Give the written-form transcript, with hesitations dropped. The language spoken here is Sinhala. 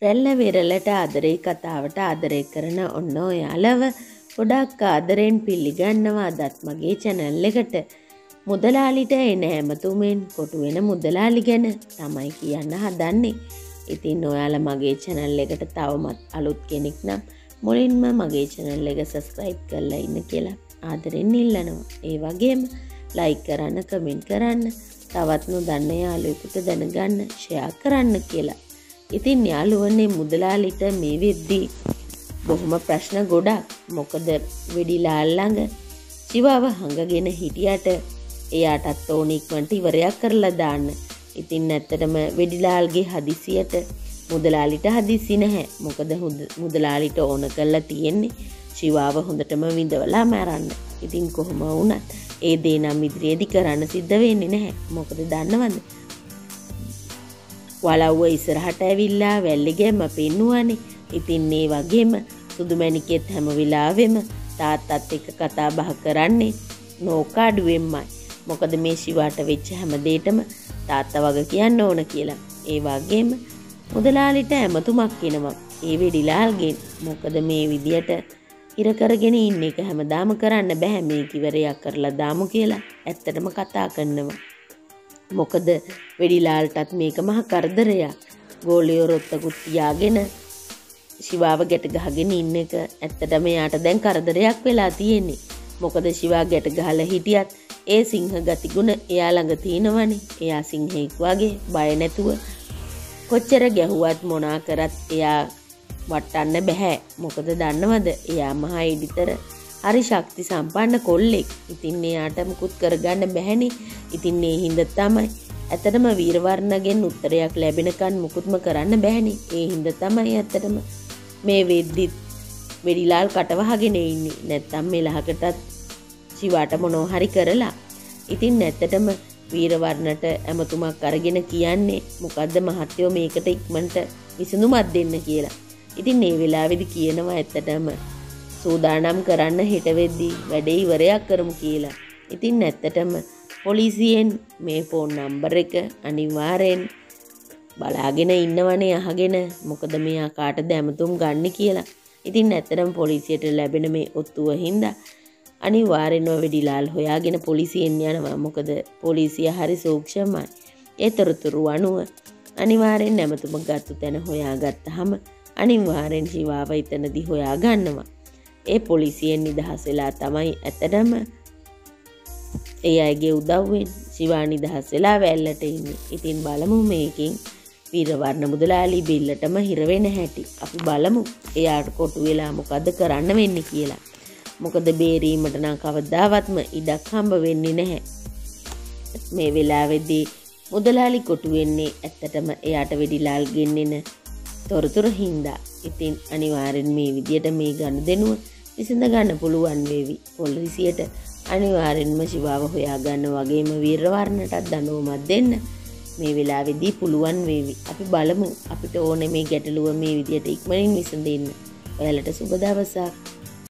රැල්ල විරලට ආදරේ කතාවට ආදරය කරන ඔන්න ඔයාලව ගොඩක් ආදරෙන් පිළිගන්නවා අදත් මගේ channel එකට. මුදලාලිට එන හැමතුමෙන් කොටු වෙන මුදලාලි ගැන තමයි කියන්න හදන්නේ. ඉතින් ඔයාලා මගේ channel එකට තවමත් අලුත් කෙනෙක් නම් මුලින්ම මගේ channel එක subscribe කරලා ඉන්න කියලා ආදරෙන් ඉල්ලනවා. ඒ වගේම like කරන්න, comment කරන්න, තවත් නොදන්න යාළුවෙකුට දැනගන්න share කරන්න කියලා. ඉතින් යාළුවනේ මුදලාලිට මේ වෙද්දී බොහොම ප්‍රශ්න ගොඩක්. මොකද වෙඩිලාල් ළඟ ජීවව හංගගෙන හිටියට එයාටත් ඕන ඉක්මනට ඉවරයක් කරලා දාන්න. ඉතින් ඇත්තටම වෙඩිලාල්ගේ හදිසියට මුදලාලිට හදිසි නැහැ. මොකද මුදලාලිට ඕන කරලා තියෙන්නේ ජීවව හොඳටම විඳවලා මරන්න. ඉතින් කොහොම වුණත් ඒ දේ නම් ඉදිරියේදී කරන්න සිද්ධ වෙන්නේ නැහැ. මොකද දන්නවද? වලව්ව ඉස්සරහට ඇවිල්ලා වැල්ලිගෙම පෙන්නුවානේ. ඉතින් මේ වගේම සුදුමැණිකෙත් හැම වෙලාවෙම තාත්තත් එක්ක කතා බහ කරන්නේ නෝකාඩුවෙන්මයි. මොකද මේ ශිවාට වෙච්ච හැම දෙයකම තාත්තා වගේ කියන්න ඕන කියලා. ඒ වගේම මුදලාලිට ඇමතුමක් එනවා ඒ වෙඩිලාල්ගෙන්. මොකද මේ විදියට ඉර කරගෙන ඉන්න එක හැමදාම කරන්න බෑ. මේක ඉවරයක් කරලා දාමු කියලා ඇත්තටම කතා කරනවා. මොකද වෙඩිලාල්ටත් මේක මහ කරදරයක්. ගෝලියෝ රොත්තකුත් තියාගෙන ශිවාව ගැට ගහගෙන ඉන්න එක ඇත්තටම යාට දැන් කරදරයක් වෙලා තියෙන්නේ. මොකද ශිවා ගැට ගහලා හිටියත් ඒ සිංහ ගතිගුණ එයා ළඟ තියෙනවනේ. එයා සිංහෙක් වගේ බය නැතුව කොච්චර ගැහුවත් මොනා කරත් එයා වටන්න බෑ. මොකද දන්නවද? එයා මහා එඩිතර හරි ශක්ති සම්පන්න කොල්ලෙක්. ඉතින් එයාට මුකුත් කරගන්න බැහැනේ. ඉතින් මේ හින්දා තමයි ඇත්තටම වීරවර්ණගෙන් උත්තරයක් ලැබෙනකන් මුකුත්ම කරන්න බැහැනේ. ඒ හින්දා තමයි ඇත්තටම මේ වෙඩිලාල් කටවහගෙන ඉන්නේ. නැත්තම් මෙලහකටත් ශිවාට මොනෝ හරි කරලා. ඉතින් ඇත්තටම වීරවර්ණට ඇමතුමක් අරගෙන කියන්නේ මොකද්ද මහත්තයෝ මේකට ඉක්මනට විසඳුමක් දෙන්න කියලා. ඉතින් මේ වෙලාවේදී කියනවා ඇත්තටම සූදානම් කරන්න හෙට වෙද්දී වැඩේ ඉවරයක් කරමු කියලා. ඉතින් ඇත්තටම පොලිසියෙන් මේ ෆෝන් නම්බර් එක අනිවාර්යෙන් බලාගෙන ඉන්නවනේ අහගෙන. මොකද මෙයා කාටද ඇමතුම් ගන්න කියලා. ඉතින් ඇත්තටම පොලිසියට ලැබෙන මේ ඔත්තුව හින්දා අනිවාර්යෙන්ම වෙඩිලාල් හොයාගෙන පොලිසියෙන් යනවා. මොකද පොලිසිය හරි සූක්ෂමයි. ඒ තොරතුරු අනුව අනිවාර්යෙන් ඇමතුම ගත්ත තැන හොයාගත්තාම අනිවාර්යෙන් ජීවාව එතනදී හොයා ගන්නවා. ඒ පොලිසියෙන් නිදහස් වෙලා තමයි ඇත්තටම ඒ අයගේ උදව්වෙන් ශිවා නිදහස් වෙලා වැල්ලට ඉන්නේ. ඉතින් බලමු මේකෙන් වීරවර්ණ මුදලාලි බිල්ලටම හිර වෙන හැටි. අපි බලමු එයාට කොටු වෙලා මොකද කරන්න වෙන්නේ කියලා. මොකද බේරීමට නම් කවදාවත්ම ඉඩක් හම්බ වෙන්නේ නැහැ. මේ වෙලාවේදී මුදලාලි කොටු වෙන්නේ ඇත්තටම එයාට වෙඩිලාල් ගෙන්නෙන තොරතුරු හින්දා. ඉතින් අනිවාර්යෙන් මේ විදියට මේ ගනුදෙනුව විසඳ ගන්න පුළුවන් වේවි. පොලිසියට අනිවාර්යෙන්ම ශිවාව හොයා ගන්න වගේම වීරවර්ණටත් දඬුවමක් දෙන්න මේ වෙලාවේදී පුළුවන් වේවි. අපි බලමු අපිට ඕනේ මේ ගැටලුව මේ විදියට ඉක්මනින් විසඳෙන්න. ඔයාලට සුබ දවසක්.